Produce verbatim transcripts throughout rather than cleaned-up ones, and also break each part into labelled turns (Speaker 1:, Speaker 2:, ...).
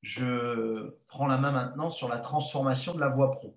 Speaker 1: je prends la main maintenant sur la transformation de la voie pro,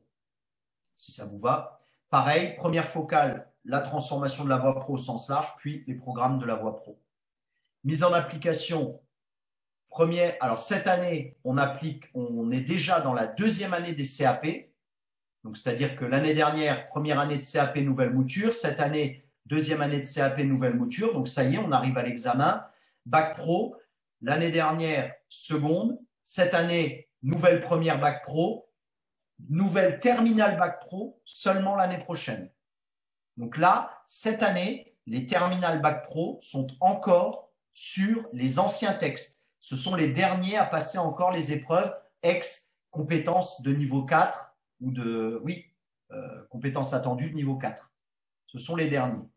Speaker 1: si ça vous va. Pareil, première focale, la transformation de la voie pro au sens large, puis les programmes de la voie pro. Mise en application, première, alors cette année, on applique, on est déjà dans la deuxième année des C A P. Donc, c'est-à-dire que l'année dernière, première année de C A P, nouvelle mouture. Cette année, deuxième année de C A P, nouvelle mouture. Donc, ça y est, on arrive à l'examen. Bac pro, l'année dernière, seconde. Cette année, nouvelle première bac pro. Nouvelle terminale bac pro, seulement l'année prochaine. Donc là, cette année, les terminales bac pro sont encore sur les anciens textes. Ce sont les derniers à passer encore les épreuves ex-compétences de niveau quatre ou de, oui, euh, compétences attendues de niveau quatre. Ce sont les derniers.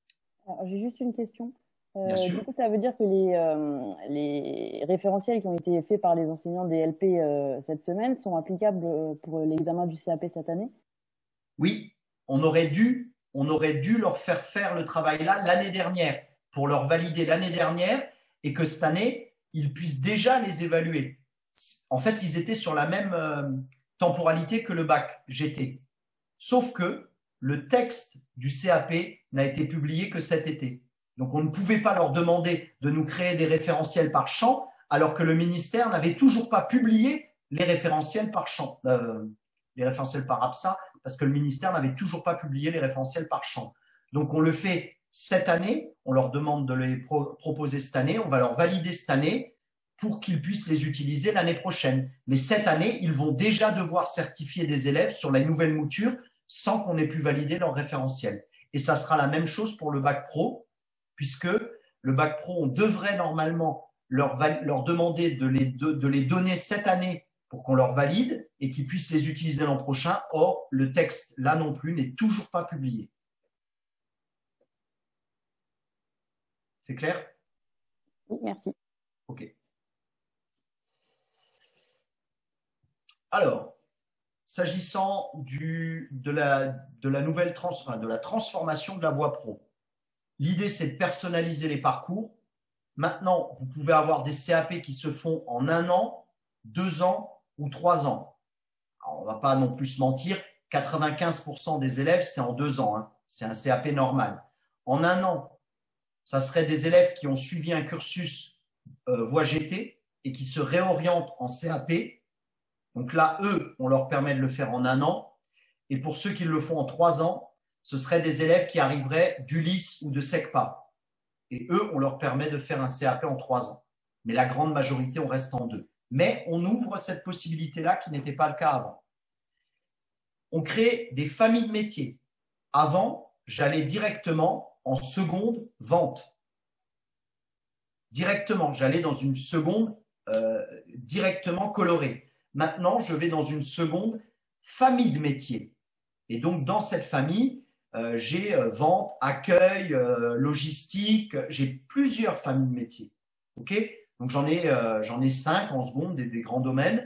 Speaker 2: J'ai juste une question.
Speaker 1: Bien
Speaker 2: Euh, du
Speaker 1: sûr.
Speaker 2: coup, ça veut dire que les, euh, les référentiels qui ont été faits par les enseignants des L P euh, cette semaine sont applicables euh, pour l'examen du C A P cette année?
Speaker 1: Oui, on aurait dû, on aurait dû leur faire faire le travail là l'année dernière pour leur valider l'année dernière et que cette année, ils puissent déjà les évaluer. En fait, ils étaient sur la même euh, temporalité que le bac G T. Sauf que le texte du C A P n'a été publié que cet été. Donc, on ne pouvait pas leur demander de nous créer des référentiels par champ, alors que le ministère n'avait toujours pas publié les référentiels par champ, euh, les référentiels par APSA, parce que le ministère n'avait toujours pas publié les référentiels par champ. Donc, on le fait cette année, on leur demande de les pro proposer cette année, on va leur valider cette année pour qu'ils puissent les utiliser l'année prochaine. Mais cette année, ils vont déjà devoir certifier des élèves sur la nouvelle mouture sans qu'on ait pu valider leur référentiel. Et ça sera la même chose pour le bac pro, puisque le bac pro, on devrait normalement leur, leur demander de les, de, de les donner cette année pour qu'on leur valide et qu'ils puissent les utiliser l'an prochain. Or, le texte, là non plus, n'est toujours pas publié. C'est clair?
Speaker 2: Oui, merci.
Speaker 1: OK. Alors, s'agissant du, de, la, de, la nouvelle trans, enfin, de la transformation de la voie pro, l'idée, c'est de personnaliser les parcours. Maintenant, vous pouvez avoir des C A P qui se font en un an, deux ans ou trois ans. Alors, on ne va pas non plus se mentir, quatre-vingt-quinze pour cent des élèves, c'est en deux ans. Hein. C'est un C A P normal. En un an, ça serait des élèves qui ont suivi un cursus euh, voie G T et qui se réorientent en C A P. Donc là, eux, on leur permet de le faire en un an. Et pour ceux qui le font en trois ans, ce seraient des élèves qui arriveraient d'Ulysse ou de SECPA. Et eux, on leur permet de faire un C A P en trois ans. Mais la grande majorité, on reste en deux. Mais on ouvre cette possibilité-là qui n'était pas le cas avant. On crée des familles de métiers. Avant, j'allais directement en seconde vente. Directement, j'allais dans une seconde euh, directement colorée. Maintenant, je vais dans une seconde famille de métiers. Et donc, dans cette famille, euh, j'ai euh, vente, accueil, euh, logistique, j'ai plusieurs familles de métiers. Okay, donc, j'en ai, euh, j'en ai cinq en seconde, des, des grands domaines.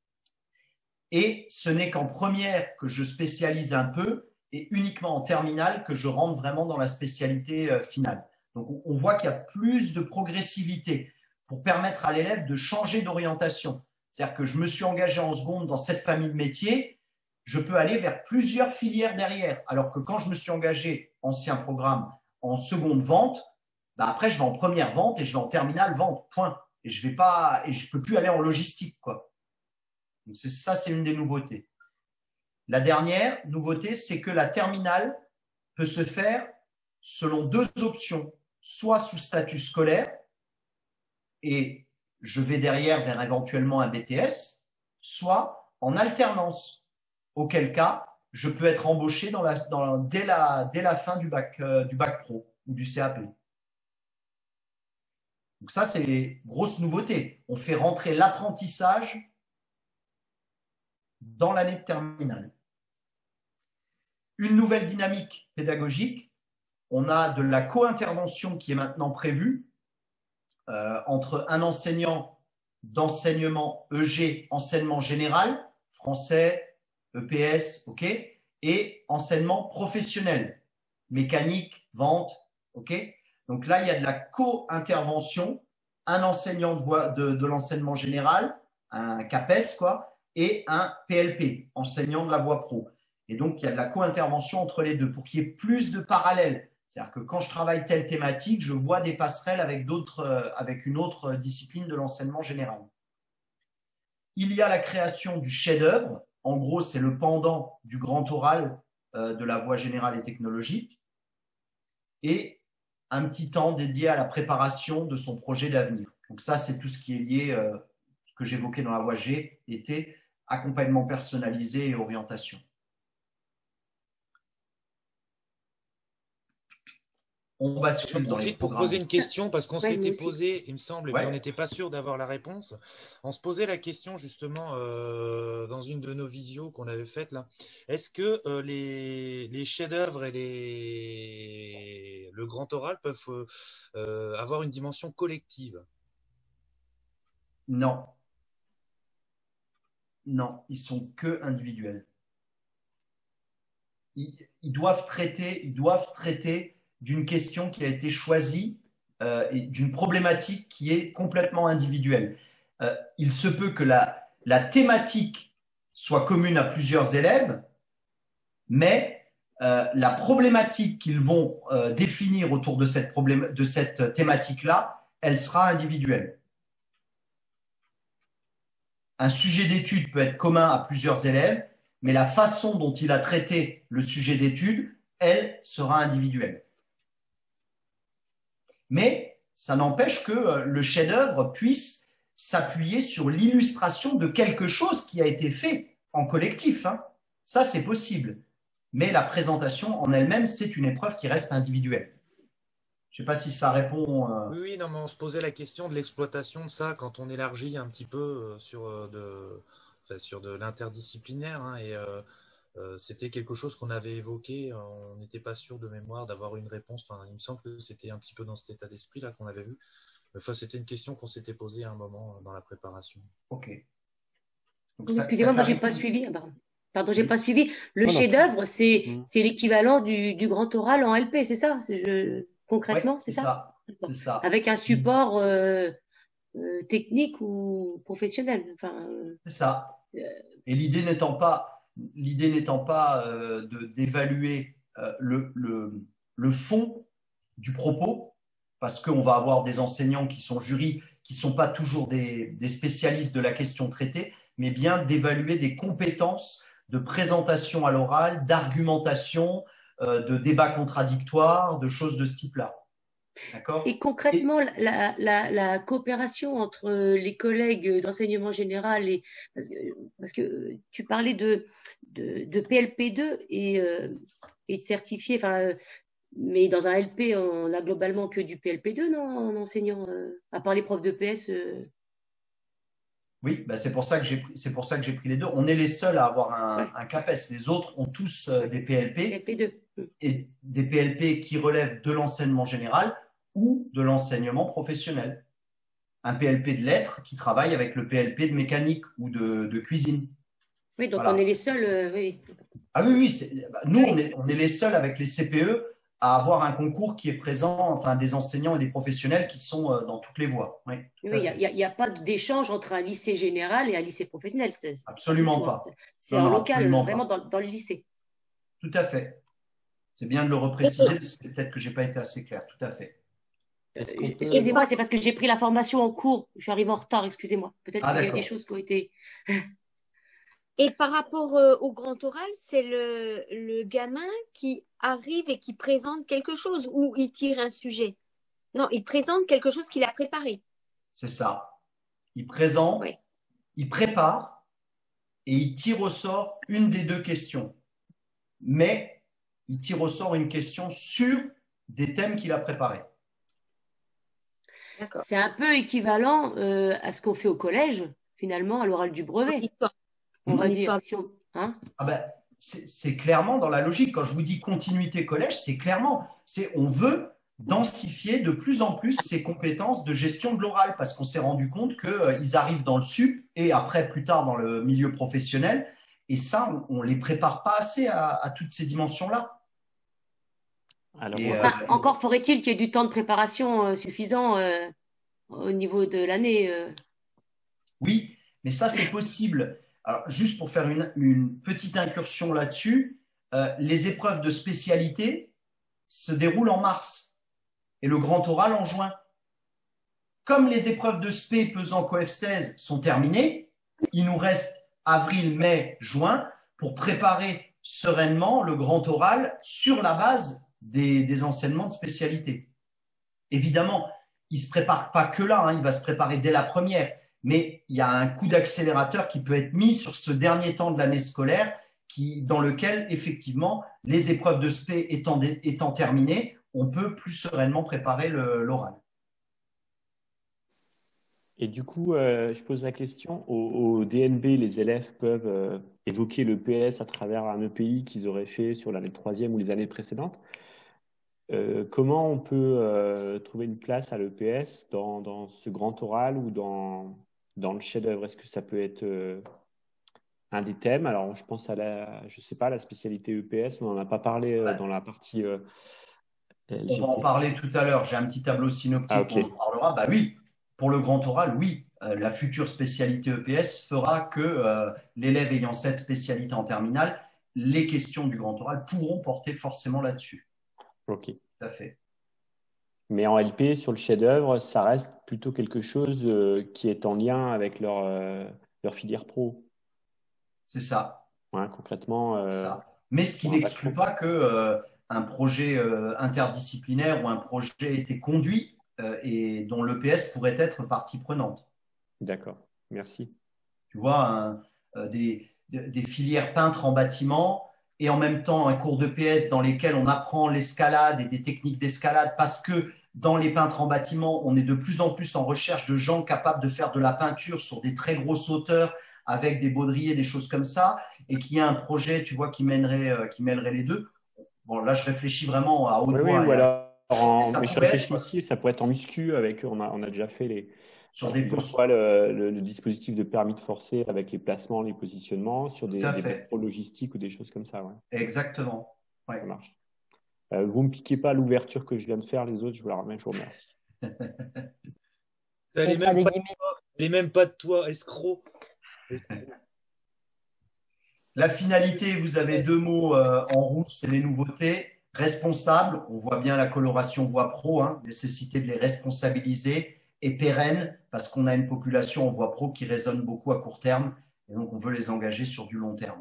Speaker 1: Et ce n'est qu'en première que je spécialise un peu et uniquement en terminale que je rentre vraiment dans la spécialité euh, finale. Donc, on, on voit qu'il y a plus de progressivité pour permettre à l'élève de changer d'orientation. C'est-à-dire que je me suis engagé en seconde dans cette famille de métiers, je peux aller vers plusieurs filières derrière. Alors que quand je me suis engagé, ancien programme, en seconde vente, bah après je vais en première vente et je vais en terminale vente, point. Et je vais pas, et je peux plus aller en logistique, quoi. Donc c'est ça, c'est une des nouveautés. La dernière nouveauté, c'est que la terminale peut se faire selon deux options, soit sous statut scolaire, et je vais derrière vers éventuellement un B T S, soit en alternance, auquel cas, je peux être embauché dans la, dans, dès, la, dès la fin du bac, euh, du bac pro ou du C A P. Donc ça, c'est les grosses nouveautés. On fait rentrer l'apprentissage dans l'année de terminale. Une nouvelle dynamique pédagogique, on a de la co-intervention qui est maintenant prévue euh, entre un enseignant d'enseignement E G, enseignement général, français, E P S, ok, et enseignement professionnel, mécanique, vente, ok. Donc là, il y a de la co-intervention, un enseignant de, de, de l'enseignement général, un CAPES, quoi, et un P L P, enseignant de la voie pro. Et donc, il y a de la co-intervention entre les deux pour qu'il y ait plus de parallèles. C'est-à-dire que quand je travaille telle thématique, je vois des passerelles avec, d'autres, euh, avec une autre discipline de l'enseignement général. Il y a la création du chef-d'œuvre. En gros, c'est le pendant du grand oral euh, de la voie générale et technologique. Et un petit temps dédié à la préparation de son projet d'avenir. Donc ça, c'est tout ce qui est lié, euh, que j'évoquais dans la voie G, était accompagnement personnalisé et orientation. On bascule
Speaker 3: J'en
Speaker 1: dans les
Speaker 3: profite pour
Speaker 1: programmes.
Speaker 3: poser une question parce qu'on
Speaker 2: Ouais,
Speaker 3: s'était
Speaker 2: moi aussi.
Speaker 3: posé, il me semble, et
Speaker 1: Ouais.
Speaker 3: puis on n'était pas sûr d'avoir la réponse. On se posait la question justement euh, dans une de nos visios qu'on avait faites là. Est-ce que euh, les, les chefs-d'œuvre et les le grand oral peuvent euh, euh, avoir une dimension collective?
Speaker 1: Non. Non, ils sont que individuels. Ils, ils doivent traiter, ils doivent traiter d'une question qui a été choisie euh, et d'une problématique qui est complètement individuelle. Euh, il se peut que la, la thématique soit commune à plusieurs élèves, mais euh, la problématique qu'ils vont euh, définir autour de cette, problème, de cette thématique-là, elle sera individuelle. Un sujet d'étude peut être commun à plusieurs élèves, mais la façon dont il a traité le sujet d'étude, elle, sera individuelle. Mais ça n'empêche que le chef-d'œuvre puisse s'appuyer sur l'illustration de quelque chose qui a été fait en collectif. Hein. Ça, c'est possible. Mais la présentation en elle-même, c'est une épreuve qui reste individuelle. Je ne sais pas si ça répond. Euh...
Speaker 3: Oui, oui, non, mais on se posait la question de l'exploitation de ça quand on élargit un petit peu euh, sur, euh, de, enfin, sur de l'interdisciplinaire. Hein, et euh, euh, c'était quelque chose qu'on avait évoqué. On n'était pas sûr de mémoire d'avoir une réponse. Enfin, il me semble que c'était un petit peu dans cet état d'esprit là qu'on avait vu. Enfin, c'était une question qu'on s'était posée à un moment euh, dans la préparation.
Speaker 1: Ok.
Speaker 4: Excusez-moi, moi, j'ai pas suivi. Ah, pardon, pardon j'ai
Speaker 1: oui.
Speaker 4: pas suivi. Le
Speaker 5: Non, non.
Speaker 4: chef-d'œuvre, c'est
Speaker 5: Mm.
Speaker 4: c'est l'équivalent du, du grand oral en L P, c'est ça? C'est- Je... Concrètement,
Speaker 1: Ouais,
Speaker 4: c'est
Speaker 1: c'est
Speaker 4: ça?
Speaker 1: ça. C'est ça.
Speaker 4: Avec un support euh, euh, technique ou professionnel. Enfin, euh,
Speaker 1: C'est ça.
Speaker 4: euh,
Speaker 1: Et l'idée n'étant pas, l'idée n'étant pas euh, de, d'évaluer euh, le, le, le fond du propos, parce qu'on va avoir des enseignants qui sont jurys, qui ne sont pas toujours des, des spécialistes de la question traitée, mais bien d'évaluer des compétences de présentation à l'oral, d'argumentation, euh, de débat contradictoire, de choses de ce type-là. D'accord ?
Speaker 4: Et concrètement, et... La, la, la coopération entre les collègues d'enseignement général et parce que, parce que tu parlais de, de, de P L P deux et, euh, et de certifié, enfin, mais dans un L P, on a globalement que du P L P deux, non, en enseignant, euh, à part les profs de P S. Euh...
Speaker 1: Oui, bah c'est pour ça que j'ai pris, c'est pour ça que j'ai pris les deux. On est les seuls à avoir un,
Speaker 4: ouais.
Speaker 1: un CAPES. Les autres ont tous euh, des P L P,
Speaker 4: P L P deux.
Speaker 1: Et des P L P qui relèvent de l'enseignement général ou de l'enseignement professionnel. Un P L P de lettres qui travaille avec le P L P de mécanique ou de, de cuisine.
Speaker 4: Oui, donc
Speaker 1: voilà.
Speaker 4: On est les seuls. Euh, oui.
Speaker 1: Ah oui, oui. C'est, bah, nous, oui. On, est, on est les seuls avec les C P E à avoir un concours qui est présent, enfin des enseignants et des professionnels qui sont euh, dans toutes les voies. Oui,
Speaker 4: oui, il n'y a, a pas d'échange entre un lycée général et un lycée professionnel. C'est,
Speaker 1: absolument pas.
Speaker 4: C'est en local, vraiment dans, dans le lycée.
Speaker 1: Tout à fait. C'est bien de le repréciser, c'est peut-être que je n'ai pas été assez clair. Tout à fait.
Speaker 4: Euh, excusez-moi, c'est parce que j'ai pris la formation en cours. Je suis arrivée en retard, excusez-moi. Peut-être ah, qu'il y a eu des choses qui ont été.
Speaker 6: Et par rapport euh, au grand oral, c'est le, le gamin qui arrive et qui présente quelque chose ou il tire un sujet. Non, il présente quelque chose qu'il a préparé.
Speaker 1: C'est ça. Il présente, oui. Il prépare et il tire au sort une des deux questions. Mais il tire au sort une question sur des thèmes qu'il a préparés.
Speaker 4: C'est un peu équivalent euh, à ce qu'on fait au collège, finalement, à l'oral du brevet. On va dire, si on, hein
Speaker 1: ah ben, c'est, c'est clairement dans la logique. Quand je vous dis continuité collège, c'est clairement, c'est on veut densifier de plus en plus ces compétences de gestion de l'oral parce qu'on s'est rendu compte qu'ils euh, arrivent dans le sup et après, plus tard, dans le milieu professionnel. Et ça, on ne les prépare pas assez à, à toutes ces dimensions-là.
Speaker 4: Alors, et, enfin, euh, encore faudrait-il qu'il y ait du temps de préparation euh, suffisant euh, au niveau de l'année. Euh.
Speaker 1: Oui, Mais ça, c'est possible. Alors, juste pour faire une, une petite incursion là-dessus, euh, les épreuves de spécialité se déroulent en mars et le grand oral en juin. Comme les épreuves de spé pesant C O F seize sont terminées, il nous reste avril, mai, juin pour préparer sereinement le grand oral sur la base des, des enseignements de spécialité. Évidemment, il ne se prépare pas que là, hein, il va se préparer dès la première, mais il y a un coup d'accélérateur qui peut être mis sur ce dernier temps de l'année scolaire qui, dans lequel, effectivement, les épreuves de spé étant, étant terminées, on peut plus sereinement préparer l'oral.
Speaker 5: Et du coup, euh, je pose la question, au, au D N B, les élèves peuvent euh, évoquer l'E P S à travers un E P I qu'ils auraient fait sur l'année troisième ou les années précédentes. Euh, comment on peut euh, trouver une place à l'E P S dans, dans ce grand oral ou dans, dans le chef-d'œuvre? Est-ce que ça peut être euh, un des thèmes? Alors, je pense à la, je sais pas, la spécialité E P S, on n'en a pas parlé euh, dans la partie euh,
Speaker 1: On va en parler tout à l'heure. J'ai un petit tableau synoptique,
Speaker 5: ah, okay.
Speaker 1: On en parlera. Bah oui, pour le grand oral, oui. Euh, la future spécialité E P S fera que euh, l'élève ayant cette spécialité en terminale, les questions du grand oral pourront porter forcément là-dessus.
Speaker 5: Ok.
Speaker 1: Tout à fait.
Speaker 5: Mais en L P, sur le chef-d'œuvre, ça reste plutôt quelque chose euh, qui est en lien avec leur, euh, leur filière pro.
Speaker 1: C'est ça.
Speaker 5: Ouais, concrètement. Euh,
Speaker 1: ça. Mais ce qui n'exclut pas que euh, un projet euh, interdisciplinaire ou un projet ait été conduit euh, et dont l'E P S pourrait être partie prenante.
Speaker 5: D'accord, merci.
Speaker 1: Tu vois, un, euh, des, des filières peintres en bâtiment et en même temps un cours de P S dans lesquels on apprend l'escalade et des techniques d'escalade parce que dans les peintres en bâtiment, on est de plus en plus en recherche de gens capables de faire de la peinture sur des très grosses hauteurs avec des baudriers, des choses comme ça, et qu'il y a un projet, tu vois, qui mènerait, euh, qui mêlerait les deux. Bon, là, je réfléchis vraiment à haute
Speaker 5: oui,
Speaker 1: voix.
Speaker 5: Oui, ou alors, en,
Speaker 1: mais
Speaker 5: je réfléchis
Speaker 1: être...
Speaker 5: aussi, ça pourrait être en muscu avec eux. On a, on a déjà fait les,
Speaker 1: sur des
Speaker 5: plusieurs fois le, le, le dispositif de permis de forcer avec les placements, les positionnements, sur des, des métros logistiques ou des choses comme ça. Ouais.
Speaker 1: Exactement. Ouais.
Speaker 5: Ça marche. Euh, vous ne me piquez pas l'ouverture que je viens de faire, les autres, je vous la remets, je vous remercie.
Speaker 3: Elle est même, pas de toi, elle est même pas de toi, escroc. escroc.
Speaker 1: La finalité, vous avez deux mots euh, en rouge, c'est les nouveautés. Responsable, on voit bien la coloration voie pro, hein, nécessité de les responsabiliser. Et pérenne, parce qu'on a une population en voie pro qui résonne beaucoup à court terme, et donc on veut les engager sur du long terme.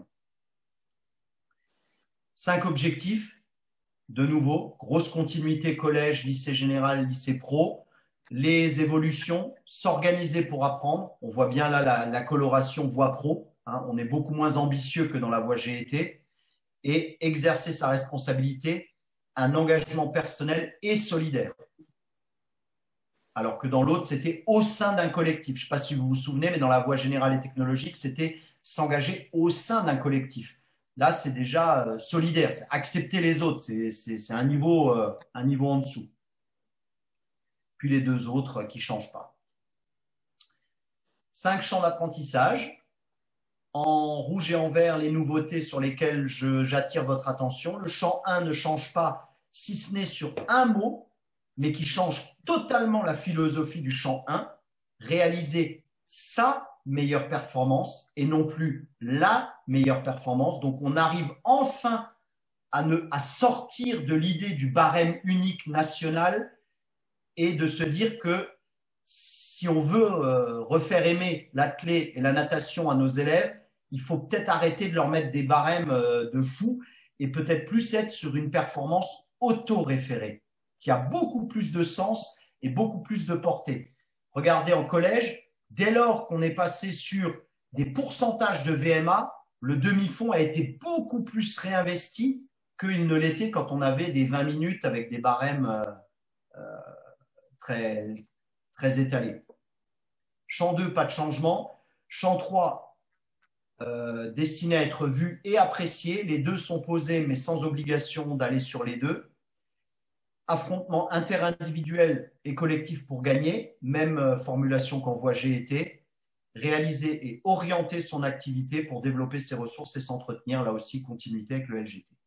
Speaker 1: Cinq objectifs, de nouveau, grosse continuité collège, lycée général, lycée pro. Les évolutions, s'organiser pour apprendre. On voit bien là la, la coloration voie pro. Hein, on est beaucoup moins ambitieux que dans la voie G E T. Et exercer sa responsabilité, un engagement personnel et solidaire. Alors que dans l'autre, c'était au sein d'un collectif. Je ne sais pas si vous vous souvenez, mais dans la voie générale et technologique, c'était s'engager au sein d'un collectif. Là, c'est déjà euh, solidaire, c'est accepter les autres, c'est un niveau, euh, un niveau en dessous. Puis les deux autres euh, qui ne changent pas. Cinq champs d'apprentissage. En rouge et en vert, les nouveautés sur lesquelles j'attire votre attention. Le champ un ne change pas, si ce n'est sur un mot, mais qui change totalement la philosophie du champ un, réaliser sa meilleure performance et non plus la meilleure performance. Donc, on arrive enfin à, ne, à sortir de l'idée du barème unique national et de se dire que si on veut euh, refaire aimer l'athlé et la natation à nos élèves, il faut peut-être arrêter de leur mettre des barèmes euh, de fous et peut-être plus être sur une performance auto-référée qui a beaucoup plus de sens et beaucoup plus de portée. Regardez en collège, dès lors qu'on est passé sur des pourcentages de V M A, le demi-fond a été beaucoup plus réinvesti qu'il ne l'était quand on avait des vingt minutes avec des barèmes euh, euh, très, très étalés. Champ deux, pas de changement. Champ trois, euh, destiné à être vu et apprécié. Les deux sont posés, mais sans obligation d'aller sur les deux. Affrontement interindividuel et collectif pour gagner, même formulation qu'en voie G E T, réaliser et orienter son activité pour développer ses ressources et s'entretenir, là aussi continuité avec le L G T.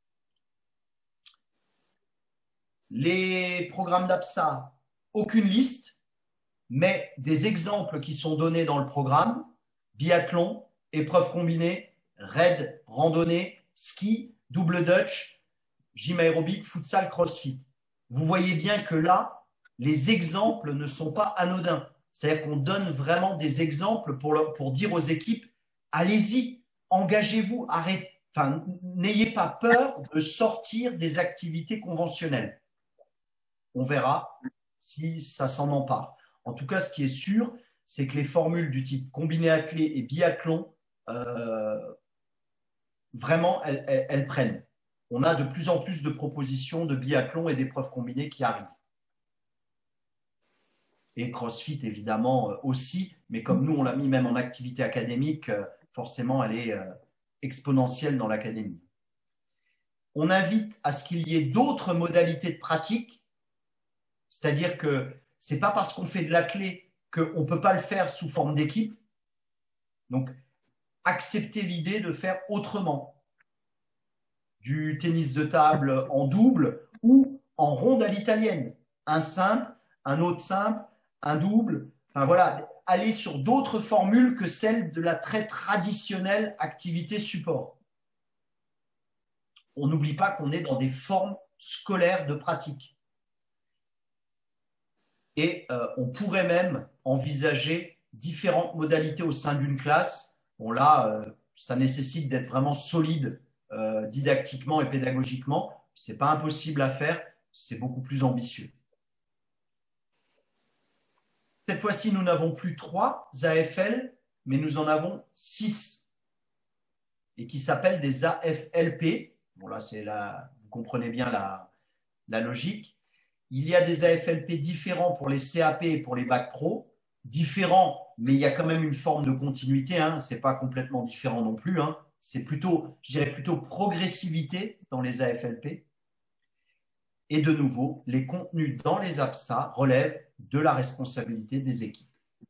Speaker 1: Les programmes d'A P S A, aucune liste, mais des exemples qui sont donnés dans le programme biathlon, épreuve combinée, raid, randonnée, ski, double dutch, gym aérobique, futsal, crossfit. Vous voyez bien que là, les exemples ne sont pas anodins. C'est-à-dire qu'on donne vraiment des exemples pour, le, pour dire aux équipes, allez-y, engagez-vous, arrêtez. Enfin, n'ayez pas peur de sortir des activités conventionnelles. On verra si ça s'en empare. En tout cas, ce qui est sûr, c'est que les formules du type combiné athlé et biathlon, euh, vraiment, elles, elles, elles prennent. On a de plus en plus de propositions de biathlon et d'épreuves combinées qui arrivent. Et CrossFit, évidemment, aussi. Mais comme nous, on l'a mis même en activité académique, forcément, elle est exponentielle dans l'académie. On invite à ce qu'il y ait d'autres modalités de pratique. C'est-à-dire que ce n'est pas parce qu'on fait de l'athlé qu'on ne peut pas le faire sous forme d'équipe. Donc, accepter l'idée de faire autrement. Du tennis de table en double ou en ronde à l'italienne. Un simple, un autre simple, un double. Enfin voilà, aller sur d'autres formules que celles de la très traditionnelle activité support. On n'oublie pas qu'on est dans des formes scolaires de pratique. Et euh, on pourrait même envisager différentes modalités au sein d'une classe. Bon là, euh, ça nécessite d'être vraiment solide euh, didactiquement et pédagogiquement. Ce n'est pas impossible à faire, c'est beaucoup plus ambitieux. Cette fois-ci, nous n'avons plus trois A F L, mais nous en avons six. Et qui s'appellent des A F L P. Bon là, c'est la, vous comprenez bien la, la logique. Il y a des A F L P différents pour les C A P et pour les bacs pro. Différents, mais il y a quand même une forme de continuité. Hein. Ce n'est pas complètement différent non plus. Hein. C'est plutôt, je dirais plutôt progressivité dans les A F L P. Et de nouveau, les contenus dans les A P S A relèvent de la responsabilité des équipes.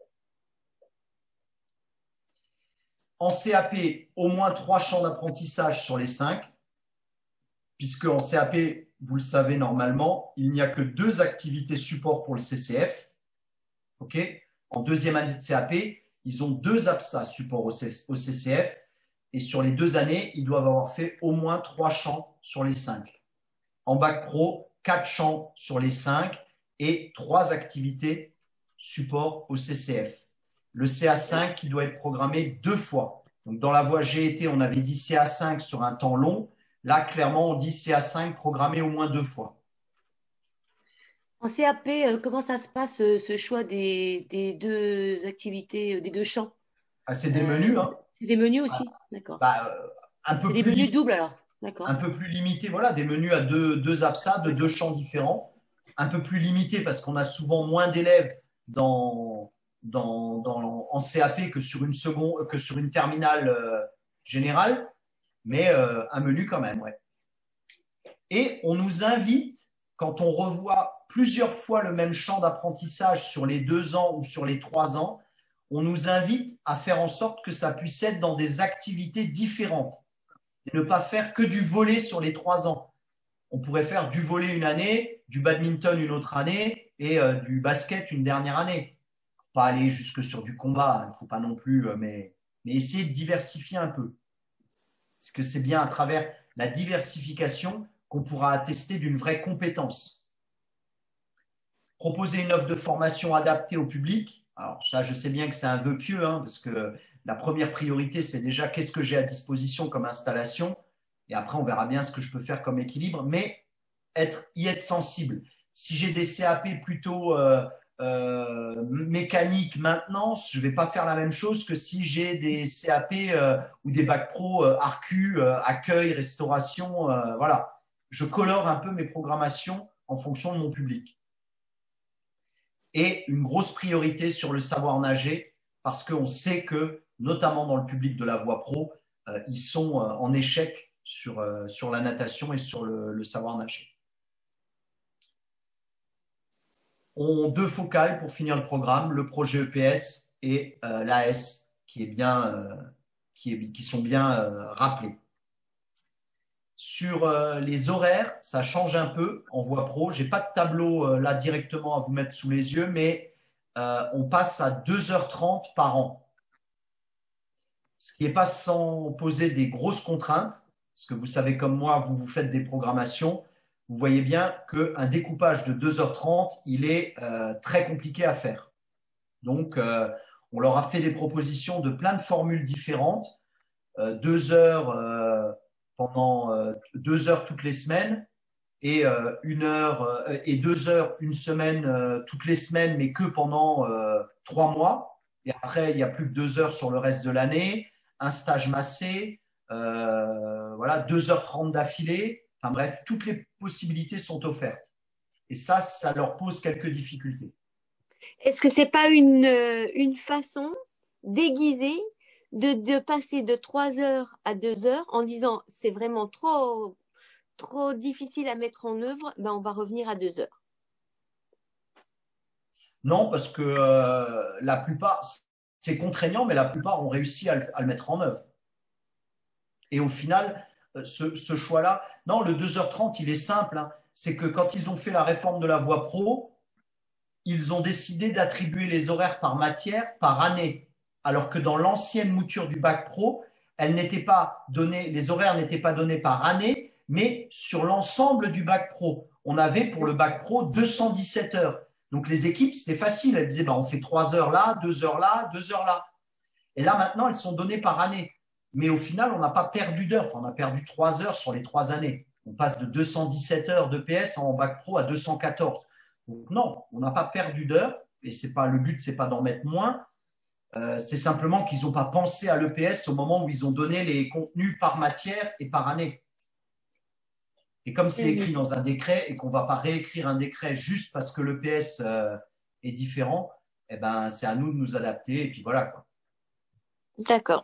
Speaker 1: En C A P, au moins trois champs d'apprentissage sur les cinq, puisque en C A P, vous le savez normalement, il n'y a que deux activités support pour le C C F. Okay, en deuxième année de C A P, ils ont deux A P S A support au C C F, et sur les deux années, ils doivent avoir fait au moins trois champs sur les cinq. En bac pro, quatre champs sur les cinq et trois activités support au C C F. Le C A cinq qui doit être programmé deux fois. Donc, dans la voie G E T, on avait dit C A cinq sur un temps long. Là, clairement, on dit C A cinq programmé au moins deux fois.
Speaker 4: En C A P, comment ça se passe, ce choix des, des deux activités, des deux champs?
Speaker 1: Ah, c'est des menus. Hein.
Speaker 4: C'est des menus aussi, ah, d'accord.
Speaker 1: Bah, euh, un peu
Speaker 4: des
Speaker 1: plus
Speaker 4: menus doubles alors, d'accord.
Speaker 1: Un peu plus limité, voilà, des menus à deux, deux A P S A de deux champs différents. Un peu plus limité parce qu'on a souvent moins d'élèves dans, dans, dans, en C A P que sur une, seconde, que sur une terminale euh, générale, mais euh, un menu quand même, ouais. Et on nous invite, quand on revoit plusieurs fois le même champ d'apprentissage sur les deux ans ou sur les trois ans, on nous invite à faire en sorte que ça puisse être dans des activités différentes et ne pas faire que du volley sur les trois ans. On pourrait faire du volley une année, du badminton une autre année et euh, du basket une dernière année. Pour pas aller jusque sur du combat, il ne faut pas non plus, euh, mais, mais essayer de diversifier un peu. Parce que c'est bien à travers la diversification qu'on pourra attester d'une vraie compétence. Proposer une offre de formation adaptée au public. Alors ça, je sais bien que c'est un vœu pieux, hein, parce que la première priorité, c'est déjà qu'est-ce que j'ai à disposition comme installation. Et après, on verra bien ce que je peux faire comme équilibre, mais être, y être sensible. Si j'ai des C A P plutôt euh, euh, mécaniques maintenance, je ne vais pas faire la même chose que si j'ai des C A P euh, ou des bacs pro euh, A R C U, euh, accueil, restauration. Euh, voilà. Je colore un peu mes programmations en fonction de mon public. Et une grosse priorité sur le savoir nager, parce qu'on sait que, notamment dans le public de la voie pro, euh, ils sont euh, en échec sur, euh, sur la natation et sur le, le savoir nager. On deux focales pour finir le programme, le projet E P S et euh, l'A S qui, est bien, euh, qui, est, qui sont bien euh, rappelés. Sur euh, les horaires, ça change un peu en voie pro. Je n'ai pas de tableau euh, là directement à vous mettre sous les yeux, mais euh, on passe à deux heures trente par an. qui n'est pas sans poser des grosses contraintes, parce que vous savez comme moi, vous vous faites des programmations, vous voyez bien qu'un découpage de deux heures trente, il est euh, très compliqué à faire. Donc, euh, on leur a fait des propositions de plein de formules différentes, euh, deux heures euh, pendant euh, deux heures toutes les semaines et euh, une heure euh, et deux heures une semaine euh, toutes les semaines, mais que pendant euh, trois mois. Et après, il n'y a plus que deux heures sur le reste de l'année, un stage massé, euh, voilà, deux heures trente d'affilée. Enfin bref, toutes les possibilités sont offertes. Et ça, ça leur pose quelques difficultés.
Speaker 6: Est-ce que c'est pas une, une façon déguisée de, de passer de trois heures à deux heures en disant c'est vraiment trop, trop difficile à mettre en œuvre, ben on va revenir à deux heures?
Speaker 1: Non, parce que euh, la plupart, c'est contraignant, mais la plupart ont réussi à le, à le mettre en œuvre. Et au final, ce, ce choix-là, non, le deux heures trente, il est simple. Hein. C'est que quand ils ont fait la réforme de la voie pro, ils ont décidé d'attribuer les horaires par matière, par année. Alors que dans l'ancienne mouture du bac pro, elles n'étaient pas données, les horaires n'étaient pas donnés par année, mais sur l'ensemble du bac pro. On avait pour le bac pro deux cent dix-sept heures. Donc les équipes, c'était facile. Elles disaient, bah, on fait trois heures là, deux heures là, deux heures là. Et là, maintenant, elles sont données par année. Mais au final, on n'a pas perdu d'heures. Enfin, on a perdu trois heures sur les trois années. On passe de deux cent dix-sept heures d'E P S en bac pro à deux cent quatorze. Donc non, on n'a pas perdu d'heures. Et c'est pas, le but, c'est pas d'en mettre moins. Euh, c'est simplement qu'ils n'ont pas pensé à l'E P S au moment où ils ont donné les contenus par matière et par année. Et comme c'est écrit dans un décret et qu'on ne va pas réécrire un décret juste parce que l'E P S euh, est différent, eh ben, c'est à nous de nous adapter. Et puis voilà, quoi.
Speaker 6: D'accord.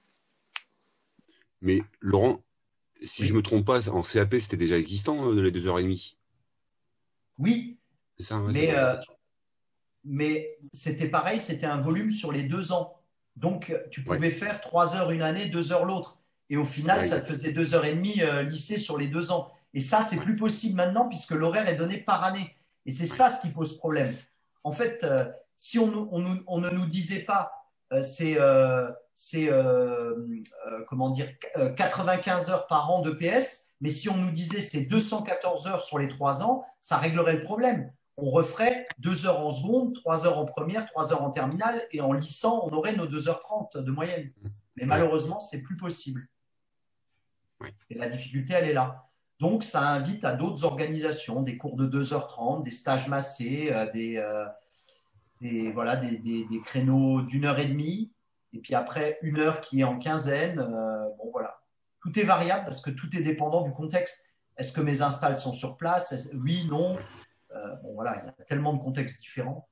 Speaker 7: Mais Laurent, si
Speaker 1: Oui.
Speaker 7: je ne me trompe pas, en C A P, c'était déjà existant, euh, les deux heures trente.
Speaker 1: Oui,
Speaker 7: C'est ça, ouais,
Speaker 1: mais,
Speaker 7: c'est
Speaker 1: euh, mais c'était pareil, c'était un volume sur les deux ans. Donc, tu pouvais
Speaker 7: Ouais.
Speaker 1: faire trois heures une année, deux heures l'autre. Et au final,
Speaker 7: Ouais,
Speaker 1: ça te
Speaker 7: exact.
Speaker 1: faisait deux heures et demie euh, lycée sur les deux ans. Et ça, c'est plus possible maintenant puisque l'horaire est donné par année. Et c'est ça ce qui pose problème. En fait, euh, si on, nous- on, nous- on ne nous disait pas, euh, c'est euh, c'est, euh, euh, comment dire, euh, quatre-vingt-quinze heures par an d'E P S, mais si on nous disait c'est deux cent quatorze heures sur les trois ans, ça réglerait le problème. On referait deux heures en seconde, trois heures en première, trois heures en terminale, et en lycée, on aurait nos deux heures trente de moyenne. Mais malheureusement, c'est plus possible.
Speaker 7: Ouais.
Speaker 1: Et la difficulté, elle est là. Donc, ça invite à d'autres organisations, des cours de deux heures trente, des stages massés, euh, des, euh, des, voilà, des, des, des créneaux d'une heure et demie, et puis après une heure qui est en quinzaine. Euh, bon, voilà. Tout est variable parce que tout est dépendant du contexte. Est-ce que mes installs sont sur place? Est-ce- Oui, non. Euh, bon, voilà, il y a tellement de contextes différents.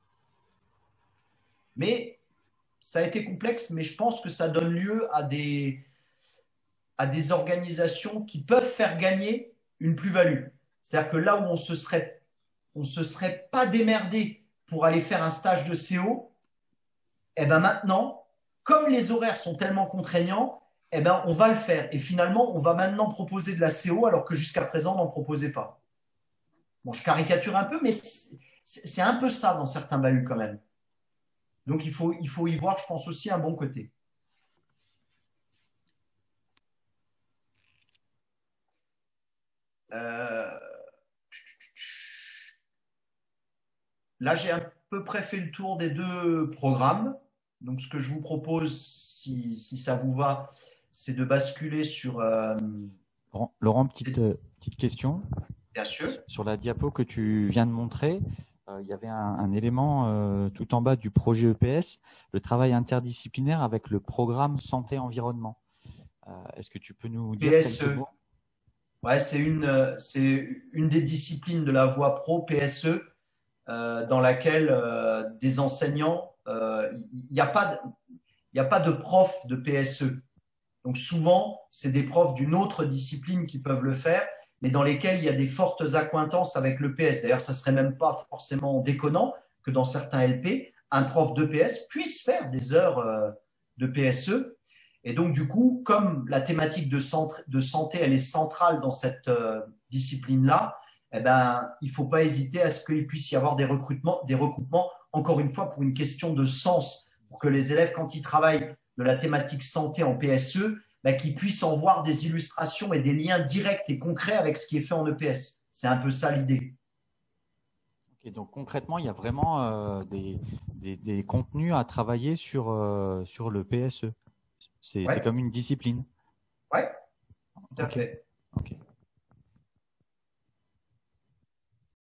Speaker 1: Mais ça a été complexe, mais je pense que ça donne lieu à des, à des organisations qui peuvent faire gagner une plus-value. C'est-à-dire que là où on se serait, on se serait pas démerdé pour aller faire un stage de C O, eh ben maintenant, comme les horaires sont tellement contraignants, eh ben on va le faire. Et finalement, on va maintenant proposer de la C O alors que jusqu'à présent, on n'en proposait pas. Bon, je caricature un peu, mais c'est c'est un peu ça dans certains bahuts quand même. Donc, il faut, il faut y voir, je pense, aussi un bon côté. Euh, Là, j'ai à peu près fait le tour des deux programmes. Donc, ce que je vous propose, si, si ça vous va, c'est de basculer sur… euh,
Speaker 8: Laurent, Laurent, petite, euh, petite question.
Speaker 1: bien sûr.
Speaker 8: Sur la diapo que tu viens de montrer, euh, il y avait un, un élément euh, tout en bas du projet E P S, le travail interdisciplinaire avec le programme santé-environnement. Euh, Est-ce que tu peux nous dire
Speaker 1: P S E.
Speaker 8: quelques mots?
Speaker 1: Ouais, c'est une, euh, c'est une des disciplines de la voie pro, P S E, euh, dans laquelle euh, des enseignants, il euh, n'y a pas de, il n'y a pas de prof de P S E. Donc souvent, c'est des profs d'une autre discipline qui peuvent le faire, mais dans lesquels il y a des fortes accointances avec l'E P S. D'ailleurs, ça ne serait même pas forcément déconnant que dans certains L P, un prof d'E P S puisse faire des heures euh, de P S E. Et donc, du coup, comme la thématique de, centre, de santé, elle est centrale dans cette euh, discipline-là, eh ben, il ne faut pas hésiter à ce qu'il puisse y avoir des recrutements, des recoupements, encore une fois, pour une question de sens, pour que les élèves, quand ils travaillent de la thématique santé en P S E, bah, qu'ils puissent en voir des illustrations et des liens directs et concrets avec ce qui est fait en E P S. C'est un peu ça l'idée.
Speaker 8: Et donc concrètement, il y a vraiment euh, des, des, des contenus à travailler sur, euh, sur le P S E. C'est
Speaker 1: Ouais.
Speaker 8: c'est comme une discipline.
Speaker 1: Oui, tout à
Speaker 8: Ok.
Speaker 1: fait.
Speaker 8: Ok.